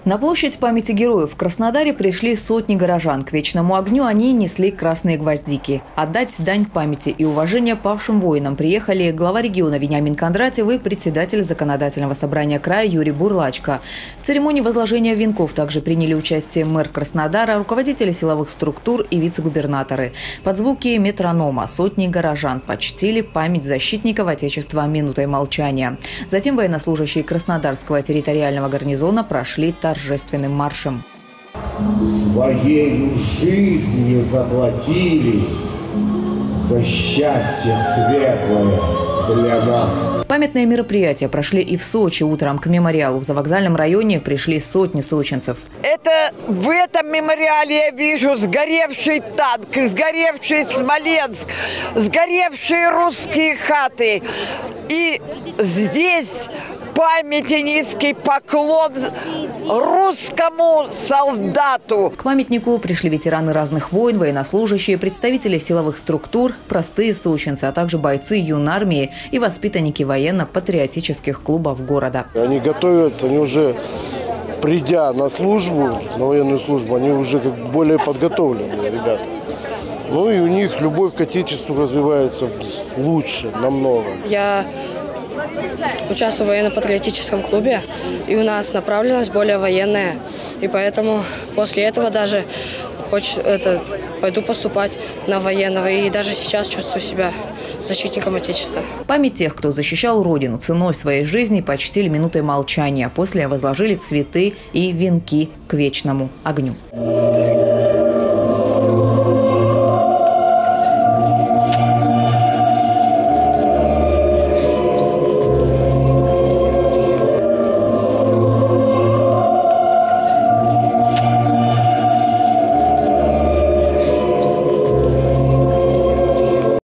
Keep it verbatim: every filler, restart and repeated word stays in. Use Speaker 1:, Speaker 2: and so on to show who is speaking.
Speaker 1: На площадь памяти героев в Краснодаре пришли сотни горожан. К вечному огню они несли красные гвоздики. Отдать дань памяти и уважения павшим воинам приехали глава региона Вениамин Кондратьев и председатель Законодательного собрания края Юрий Бурлачко. В церемонии возложения венков также приняли участие мэр Краснодара, руководители силовых структур и вице-губернаторы. Под звуки метронома сотни горожан почтили память защитников Отечества минутой молчания. Затем военнослужащие Краснодарского территориального гарнизона прошли торжественным маршем.
Speaker 2: Своею жизнью заплатили за счастье светлое для нас.
Speaker 1: Памятные мероприятия прошли и в Сочи. Утром к мемориалу в Завокзальном районе пришли сотни сочинцев.
Speaker 3: Это в этом мемориале я вижу сгоревший танк, сгоревший Смоленск, сгоревшие русские хаты. И здесь память и низкий поклон русскому солдату.
Speaker 1: К памятнику пришли ветераны разных войн, военнослужащие, представители силовых структур, простые сочинцы, а также бойцы юнармии и воспитанники военно-патриотических клубов города.
Speaker 4: Они готовятся, они уже, придя на службу, на военную службу, они уже как более подготовленные ребята. Ну и у них любовь к Отечеству развивается лучше, намного.
Speaker 5: Я участвую в военно-патриотическом клубе, и у нас направленность более военная. И поэтому после этого даже хоть это, пойду поступать на военного. И даже сейчас чувствую себя защитником Отечества.
Speaker 1: Память тех, кто защищал Родину ценой своей жизни, почтили минутой молчания. После возложили цветы и венки к вечному огню.